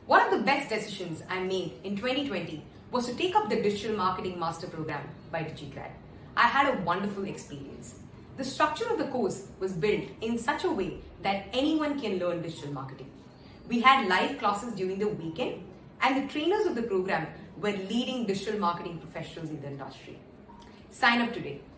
One of the best decisions I made in 2020 was to take up the Digital Marketing Master Program by DigiGrad. I had a wonderful experience. The structure of the course was built in such a way that anyone can learn digital marketing. We had live classes during the weekend, and the trainers of the program were leading digital marketing professionals in the industry. Sign up today.